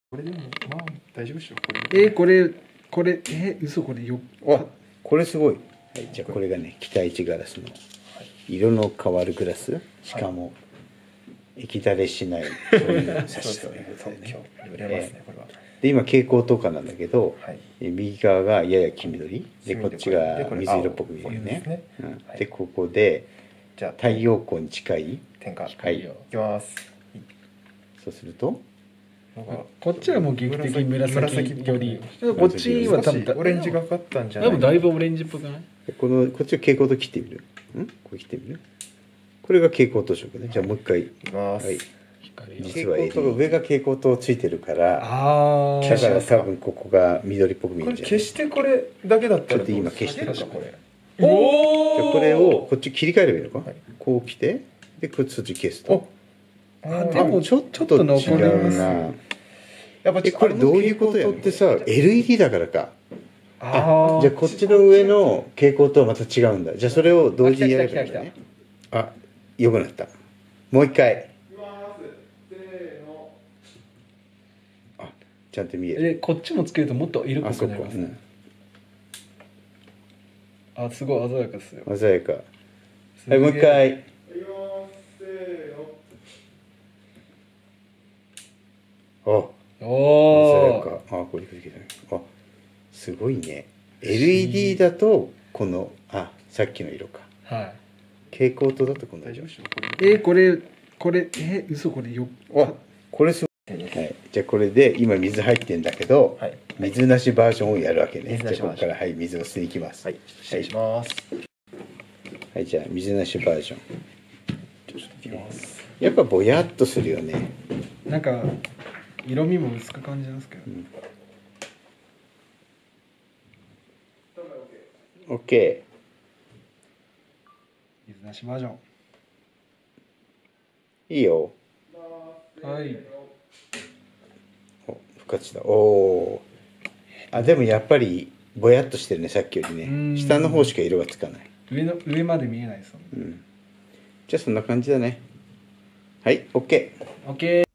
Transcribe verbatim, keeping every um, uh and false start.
これでもまあ大丈夫でしょ。これえー、これこれえー、嘘これよあ、これすごい。はい、じゃあこれがね期待値ガラスの色の変わるグラス、しかも液垂れしないそういう差しということでね。 売れますねこれは。 で今蛍光灯火なんだけど、 はい、 右側がやや黄緑でこっちが水色っぽく見えるね。でここでじゃあ太陽光に近い点火。 はい、いきます。 そうするとこっちはもう劇的紫よりここっちは多分オレンジがかったんじゃない。 多分だいぶオレンジっぽくない？ このこっちを蛍光灯切ってみる。ん？これ切ってみる。これが蛍光灯色ね。じゃあもう一回。いきます。はい。実は蛍光灯が上が蛍光灯ついてるから、あだから多分ここが緑っぽく見えるんじゃない。 決してこれだけだったらちょっと今消してるかこれ。 おお。これをこっち切り替えればいいのか。こう来てでこっちそっち消すと。 あでもちょっと残りますな。 やっぱこれどういうことやってさ エルイーディー だからか。あじゃあこっちの上の蛍光灯はまた違うんだ。じゃあそれを同時にやればいいんだね。あよくなった。もう一回。あちゃんと見える。 えこっちもつけるともっと色濃くなりますね。あすごい鮮やかですよ。 鮮やか。はいもう一回。あお鮮やか。あこれあすごいね。 エルイーディー だとこのあさっきの色か。はい蛍光灯だとこの色。 えー、これこれえー、嘘これよあこれすごい、はい、じゃあこれで今水入ってんだけど、はい、水なしバージョンをやるわけね。じゃあここからはい水を捨てに行きます。はい失礼します。 はい、じゃあ水なしバージョンやっぱぼやっとするよね。 なんか色味も薄く感じますけど、うん、 OK 水なしバージョンいいよ。 はいお復活した。おおあでもやっぱりぼやっとしてるねさっきよりね。下の方しか色がつかない。 上の上まで見えないですもんね。 うん、じゃあそんな感じだね。はい OK。 OK